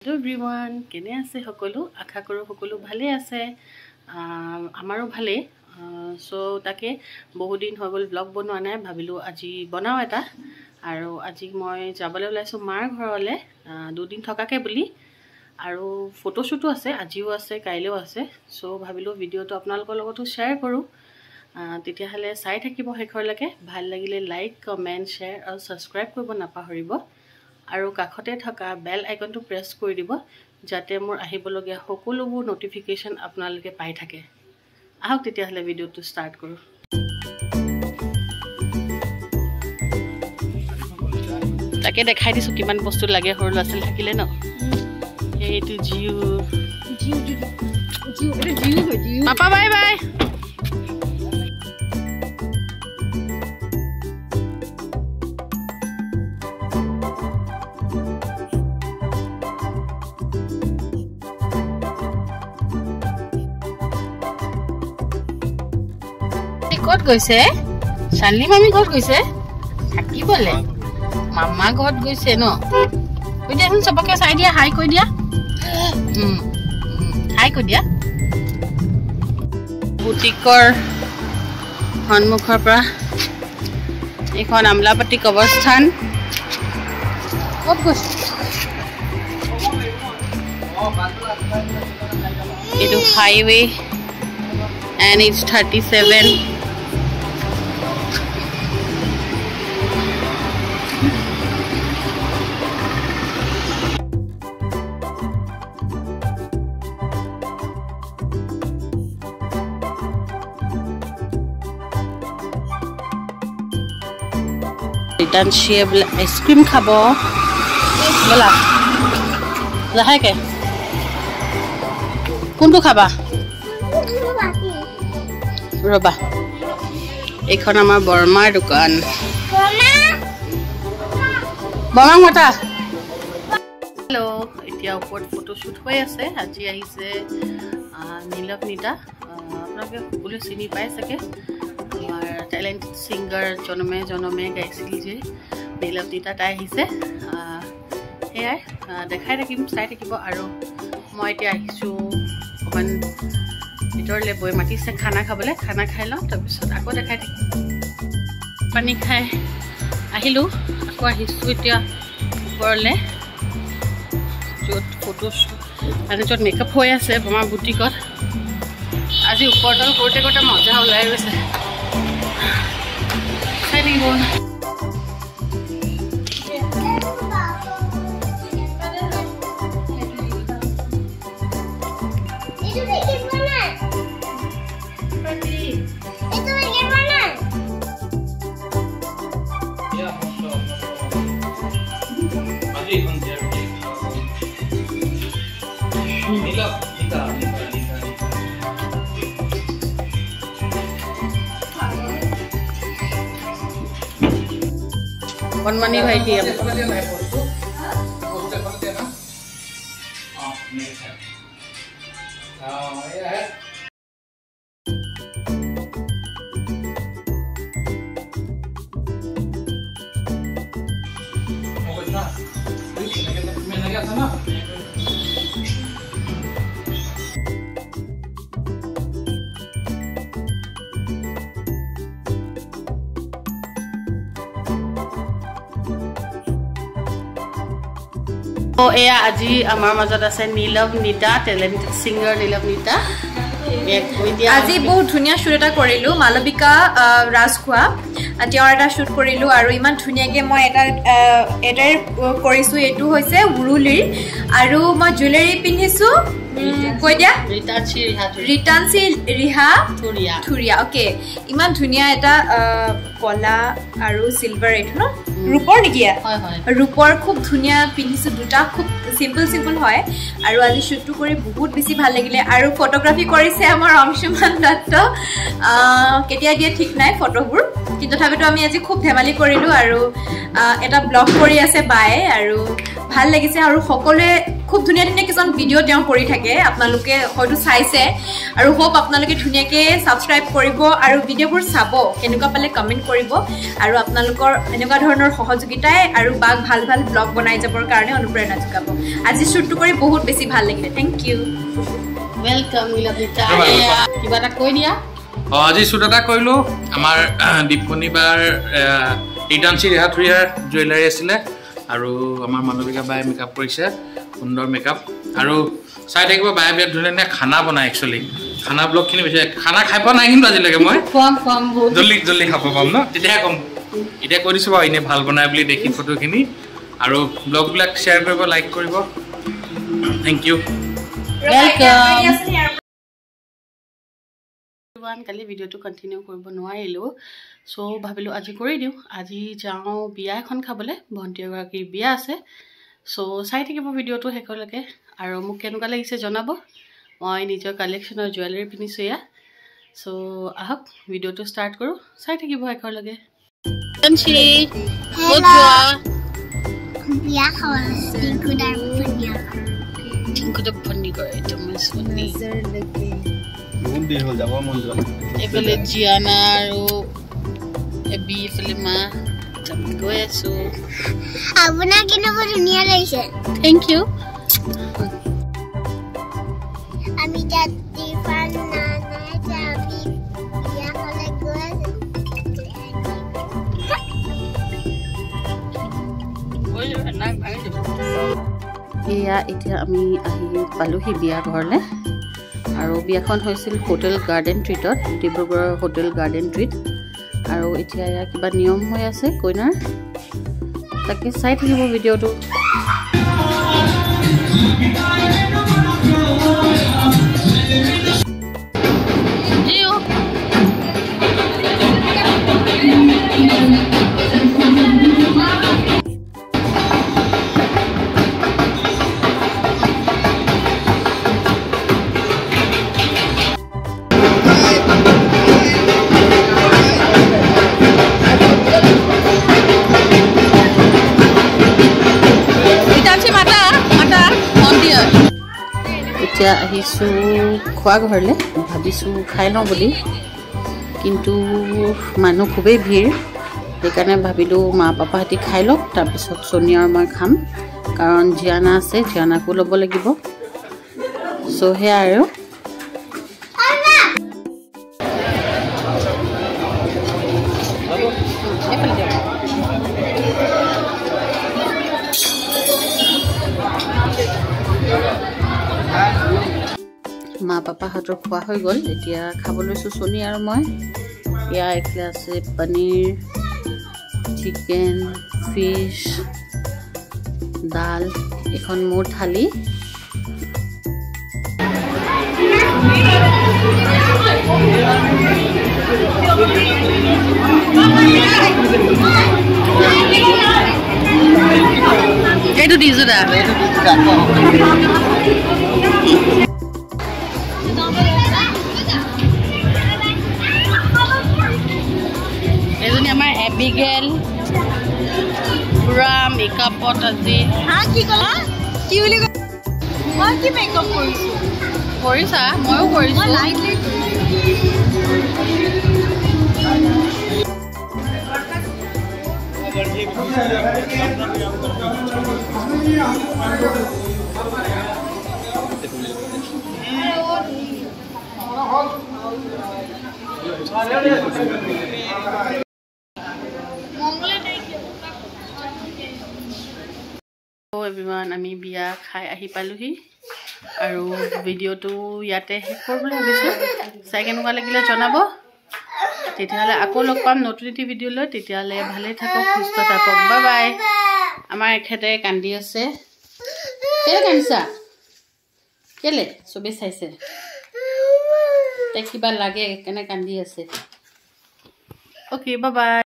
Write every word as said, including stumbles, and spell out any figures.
Hello everyone, কেনে আছে সকলো আশা কৰো সকলো ভালে আছে আমাৰো ভালে সো তাকে বহু দিন হৈ গল ব্লগ বনোৱা নাই ভাবিলো আজি বনাও এটা আৰু আজি মই যাবলৈ ওলাইছো মাৰ ঘৰলে দুদিন থকাকে বুলি আৰু ফটোশুটো আছে আজিও আছে কাইলেও আছে সো ভাবিলো ভিডিওটো আপোনালোকৰ লগতো শেয়াৰ কৰো তেতিয়া হলে চাই থাকিব হেখৰলৈকে ভাল লাগিলে লাইক কমেন্ট শেয়াৰ আৰু সাবস্ক্ৰাইব কৰিব নাপাহৰিব আৰু কাখতে থকা বেল আইকনটো প্ৰেছ কৰি দিব যাতে মোৰ আহিবলগীয়া সকলোবোৰ নটিফিকেশন আপোনালোকে পাই থাকে আহক তেতিয়া হলে ভিডিওটো ষ্টাৰ্ট কৰো তাকে দেখাই দিছো কিমান বস্তু লাগে হৰ লাসল থাকিলে ন এইটো জিউ জিউ জিউ এটা জিউ হয় জিউ পাপা বাই বাই কত গৈছে শানলি মামি কত গৈছে থাকি বলে মামা ঘৰত গৈছে ন কই দিয়া সবকে চাই দিয়া হাই কই দিয়া হুম হাই কই দিয়া বুটিকৰ হনমুখৰ পৰা এখন আমলাপতি কবৰস্থান কত গৈছে এইটো highway and it's thirty-seven Return share ice cream khabo bola lahe ke kuntu khaba raba ekhon amar bormar dukan borma mata hello etia upor photoshoot hoy ase aji ahise Nilav Nita apnake bole sini pai sake amar talented singer jonome jonome gaisil je Nilav Nita tai ahise hey dekhai rakim sai থাকিব আৰু মই এতিয়া আহিছো অকন ভিতৰলে বৈ মাটিছে খানা খাবলে খানা খাই লওঁ তাৰপিছত আকৌ দেখাই থাকি পানী খাই আহিলো আকৌ আহিছো এতিয়া ওপৰলে য'ত ফটোশুট মানে য'ত মেকআপ হৈ আছে বমা বুটিকত আজি ওপৰতল কৰোতে কৰোতে মজা ওলাই গৈছে চাই থাকিব Nilav Nita Nita Nita One money bhai ki ab Oh eya aji amar majot ase Nilav Nita talented singer Nilav Nita আজি বহুত ধুনিয়া শুট এটা কৰিলো মালবিকা ৰাজখোৱা আতিয়াৰ এটা শুট কৰিলো আৰু ইমান ধুনিয়াকে মই এটা এটা কৰিছো এটো হৈছে উৰুলিৰ আৰু মই জুৱেলাৰী পিন্ধিছো কই দিয়া ৰিটানসি ৰিহা ৰিটানসি ৰিহা থুৰিয়া থুৰিয়া ওকে ইমান ধুনিয়া এটা কলা আৰু সিলভাৰ এটো ন ৰূপৰ নিকিয়া হয় হয় ৰূপৰ খুব ধুনিয়া পিন্ধিছো দুটা খুব সিম্পল সিম্পল হয় আৰু আজি শুটটো কৰি বহুত বেছি ভাল লাগিলে আৰু ফটোগ্ৰাফি কৰিছে আমাৰ অংশুমান দত্ত কেতিয়া দিয়ে ঠিক নাই ফটোবোৰ কিন্তু তথাপিতো আমি আজি খুব ধেমালি কৰিলো আৰু এটা ব্লগ কৰি আছে বাই আৰু ভাল লাগিছে আৰু সকলোৱে খুব ধুনিয়া ধুনিয়া কিছন ভিডিও তেওঁ কৰি থাকে আপোনালোকে হয়তো চাইছে আৰু হোপ আপোনালোকে ধুনিয়াকে সাবস্ক্ৰাইব কৰিব আৰু ভিডিওবোৰ চাব কেনেকুৱা পালে কমেন্ট কৰিব আৰু আপোনালোকৰ এনেকুৱা ধৰণৰ সহযোগিতাই আৰু বাক ভাল ভাল ব্লগ বনাই যাবৰ কাৰণে অনুপ্ৰেৰণা যোগাব আজি শ্বুটটো কৰি বহুত বেছি ভাল লাগিলে থ্যাংক ইউ ওয়েলকাম নিলাভ নিতা কিবা এটা কৈ দিয়া অ আজি শ্বুট এটা কৰিলো আমাৰ দীপমণিবাৰ ৰিটাৰ্ণচি ৰেহাথুৰিয়াৰ জুৱেলাৰী আছিলে আৰু আমাৰ মানবিকা বাই মেকআপ কৰিছে সুন্দৰ মেকআপ আৰু চাই থাকিব বাই বিৰাট ধুনীয়া খানা বনাই একচুৱেলি খানা ব্লগখিনি বেছি খানা খাই পোৱা নাই কিন্তু আজিলৈকে মই খুৱাম খুৱাম বহুত জল্দি জল্দি খাব পাম ন তেতিয়াহে কম এতিয়া কৈ দিছোঁ বাৰু এনেই ভাল বনাই বুলি দেখি ফটোখিনি আৰু ব্লগবিলাক শ্বেয়াৰ কৰিব লাইক কৰিব থেংক ইউ ওৱান কালি ভিডিঅ'টো কণ্টিনিউ কৰিব নোৱাৰিলোঁ চ' ভাবিলোঁ আজি কৰি দিওঁ আজি যাওঁ বিয়া এখন খাবলৈ ভণ্টি এগৰাকীৰ বিয়া আছে চ' চাই থাকিব ভিডিঅ'টো শেষলৈকে আৰু মোক কেনেকুৱা লাগিছে জনাব মই নিজৰ কালেকশ্যনৰ জুৱেলাৰী পিন্ধিছোঁ এয়া চ' আহক ভিডিঅ'টো ষ্টাৰ্ট কৰোঁ চাই থাকিব শেষলৈকে বিয়া খাবলৈ টিংকুদাৰ ধুনীয়া টিংকুদাৰ ফন্দি কৰে তুমি শুনি বহুত দেৰি হ'ল যাব মন যোৱা এইফালে জিয়ানা আৰু এবি এইফালে মা আমি গৈ আছোঁ আপোনাক কিন্তু বৰ ধুনীয়া লাগিছে থেংক ইউ আমি জাতি পান নানাই যাবি বিয়া খালে গৈ এয়া এতিয়া আমি আহি পালোহি বিয়া ঘৰলৈ আৰু বিয়াখন হৈছিল হোটেল গাৰ্ডেন ট্ৰিটত ডিব্ৰুগড়ৰ হোটেল গাৰ্ডেন ট্ৰিট আৰু এতিয়া এয়া কিবা নিয়ম হৈ আছে কইনাৰ তাকে চাই থাকিব ভিডিঅ'টো এতিয়া আহিছোঁ খোৱা ঘৰলৈ ভাবিছোঁ খাই লওঁ বুলি কিন্তু মানুহ খুবেই ভিৰ সেইকাৰণে ভাবিলোঁ মা পাপাহঁতি খাই লওক তাৰপিছত সোনিয়া আৰু মই খাম কাৰণ জিয়ানা আছে জিয়ানাকো ল'ব লাগিব চ' সেয়া আৰু মা পাপাহঁতৰ খোৱা হৈ গ'ল এতিয়া খাব লৈছোঁ সোনি আৰু মই এয়া এইফালে আছে পনীৰ চিকেন ফিছ দাল এখন মোৰ থালি এইটো দিছোঁ দা এজনী আমাৰ এবিগেল পুৰা মেকআপত আজি হা কি ক'লা কি বুলি ক মই কি মেকআপ কৰিছোঁ কৰিছা ময়ো কৰিছোঁ লাইটলি এভৰিৱান আমি বিয়া খাই আহি পালোহি আৰু ভিডিঅ'টো ইয়াতে শেষ কৰিবলৈ ভাবিছোঁ চাই কেনেকুৱা লাগিলে জনাব তেতিয়াহ'লে আকৌ লগ পাম নতুন এটি ভিডিঅ' লৈ তেতিয়াহ'লে ভালে থাকক সুস্থ থাকক বাই বাই আমাৰ এখেতে কান্দি আছে কেলে কান্দিছা কেলে চবেই চাইছে তাইক কিবা লাগে কেনে কান্দি আছে অ'কে বাই বাই